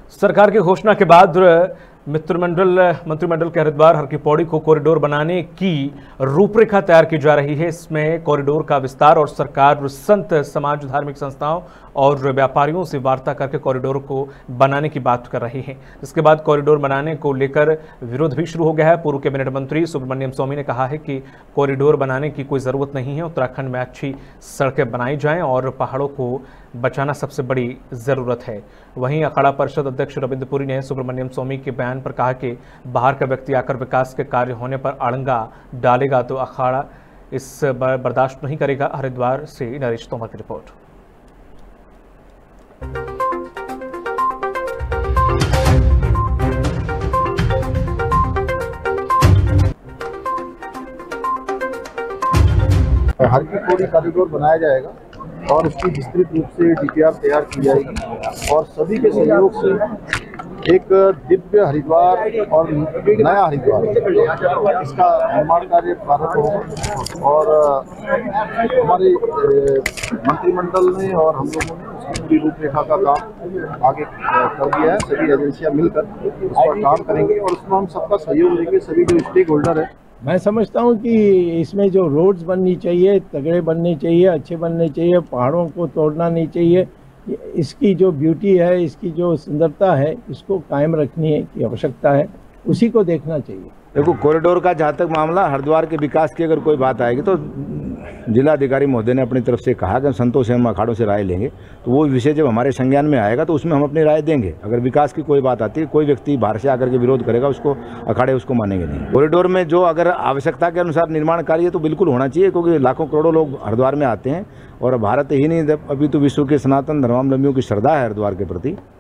सरकार की घोषणा के बाद मंत्रिमंडल के हरिद्वार हर की पौड़ी को कॉरिडोर बनाने की रूपरेखा तैयार की जा रही है। इसमें कॉरिडोर का विस्तार और सरकार संत समाज, धार्मिक संस्थाओं और व्यापारियों से वार्ता करके कॉरिडोर को बनाने की बात कर रही है। इसके बाद कॉरिडोर बनाने को लेकर विरोध भी शुरू हो गया है। पूर्व कैबिनेट मंत्री सुब्रमण्यम स्वामी ने कहा है कि कॉरिडोर बनाने की कोई ज़रूरत नहीं है। उत्तराखंड में अच्छी सड़कें बनाई जाएं और पहाड़ों को बचाना सबसे बड़ी ज़रूरत है। वहीं अखाड़ा परिषद अध्यक्ष रविंद्र पुरी ने सुब्रमण्यम स्वामी के बयान पर कहा कि बाहर का व्यक्ति आकर विकास के कार्य होने पर अड़ंगा डालेगा तो अखाड़ा इस बर्दाश्त नहीं करेगा। हरिद्वार से नरेश तोमर की रिपोर्ट। हर की पौड़ी कॉरिडोर बनाया जाएगा और उसकी विस्तृत रूप से डीपीआर तैयार की जाएगी और सभी के सहयोग से एक दिव्य हरिद्वार और नया हरिद्वार इसका निर्माण कार्य प्रारंभ होगा। और हमारे मंत्रिमंडल ने और हम लोगों ने उसकी पूरी रूपरेखा का काम आगे कर दिया है। सभी एजेंसियां मिलकर उस पर काम करेंगे और उसमें हम सबका सहयोग देंगे। सभी जो स्टेक होल्डर है, मैं समझता हूँ कि इसमें जो रोड्स बननी चाहिए, तगड़े बनने चाहिए, अच्छे बनने चाहिए, पहाड़ों को तोड़ना नहीं चाहिए। इसकी जो ब्यूटी है, इसकी जो सुंदरता है, इसको कायम रखने की आवश्यकता है, उसी को देखना चाहिए। देखो, कॉरिडोर का जहाँ तक मामला, हरिद्वार के विकास की अगर कोई बात आएगी तो जिलाधिकारी महोदय ने अपनी तरफ से कहा कि संतों से हम अखाड़ों से राय लेंगे। तो वो विषय जब हमारे संज्ञान में आएगा तो उसमें हम अपनी राय देंगे। अगर विकास की कोई बात आती है, कोई व्यक्ति बाहर से आकर के विरोध करेगा, उसको अखाड़े उसको मानेंगे नहीं। कॉरिडोर में जो अगर आवश्यकता के अनुसार निर्माण कार्य तो बिल्कुल होना चाहिए, क्योंकि लाखों करोड़ों लोग हरिद्वार में आते हैं और भारत ही नहीं, अभी तो विश्व के सनातन धर्मावलंबियों की श्रद्धा है हरिद्वार के प्रति।